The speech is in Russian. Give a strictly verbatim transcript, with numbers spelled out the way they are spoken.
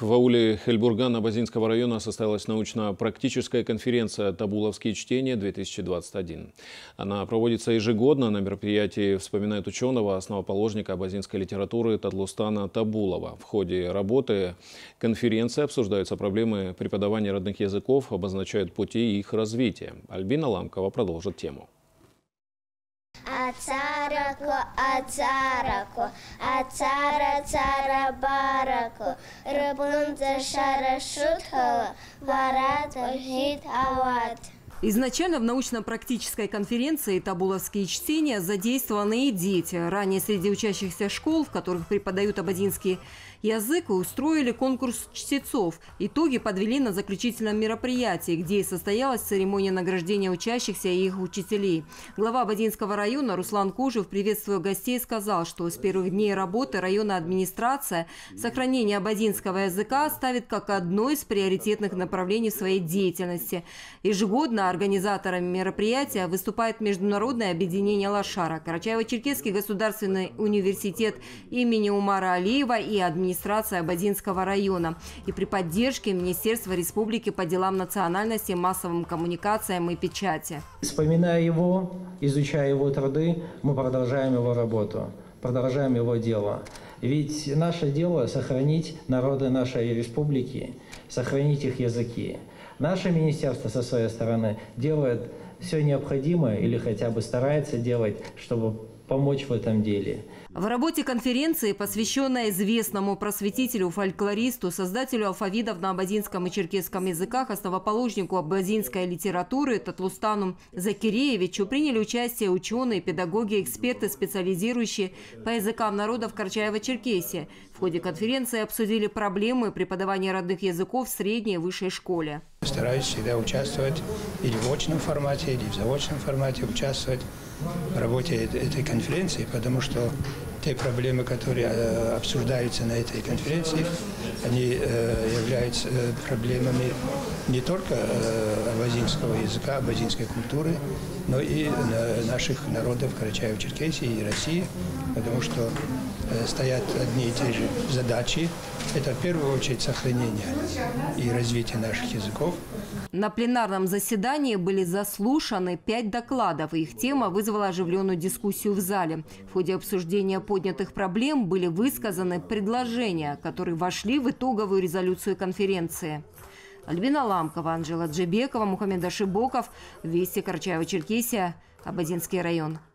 в ауле Хельбурган Абазинского района состоялась научно-практическая конференция «Табуловские чтения-две тысячи двадцать один». Она проводится ежегодно. На мероприятии вспоминают ученого, основоположника абазинской литературы Татлустана Табулова. В ходе работы конференции обсуждаются проблемы преподавания родных языков, обозначают пути их развития. Альбина Ламкова продолжит тему. Ацарако, ацарако, ацара, цара, барако, рыбунца, шара, шутхала, варат, гид, ават. Изначально в научно-практической конференции «Табуловские чтения» задействованы и дети. Ранее среди учащихся школ, в которых преподают абазинский язык, устроили конкурс чтецов. Итоги подвели на заключительном мероприятии, где и состоялась церемония награждения учащихся и их учителей. Глава Абазинского района Руслан Кужев, приветствуя гостей, сказал, что с первых дней работы районная администрация сохранение абазинского языка ставит как одно из приоритетных направлений в своей деятельности. Ежегодно организаторами мероприятия выступает Международное объединение Лошара, Карачаево-Черкесский государственный университет имени Умара Алиева и администрация Абазинского района. И при поддержке Министерства республики по делам национальности, массовым коммуникациям и печати. Вспоминая его, изучая его труды, мы продолжаем его работу, продолжаем его дело. Ведь наше дело – сохранить народы нашей республики, сохранить их языки. Наше министерство со своей стороны делает все необходимое или хотя бы старается делать, чтобы помочь в этом деле. В работе конференции, посвященной известному просветителю, фольклористу, создателю алфавитов на абазинском и черкесском языках, основоположнику абазинской литературы Татлустану Закиреевичу, приняли участие ученые, педагоги, эксперты, специализирующие по языкам народов Карачаево-Черкесии. В ходе конференции обсудили проблемы преподавания родных языков в средней и высшей школе. Стараюсь всегда участвовать или в очном формате, или в заочном формате, участвовать в работе этой конференции, потому что те проблемы, которые обсуждаются на этой конференции, они являются проблемами не только абазинского языка, абазинской культуры, но и наших народов Карачаево-Черкесии и России, потому что стоят одни и те же задачи. Это в первую очередь сохранение и развитие наших языков. На пленарном заседании были заслушаны пять докладов, и их тема вызвала оживленную дискуссию в зале. В ходе обсуждения поднятых проблем были высказаны предложения, которые вошли в итоговую резолюцию конференции. Альбина Ламкова, Анжела Джебекова, Мухаммед Ашибоков, Вести, Карачаево-Черкесия, Абазинский район.